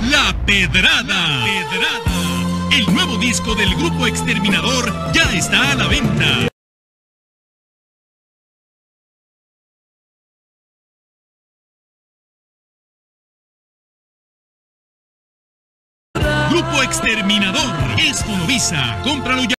La Pedrada. El nuevo disco del Grupo Exterminador ya está a la venta. Grupo Exterminador es Fonovisa. Cómpralo ya.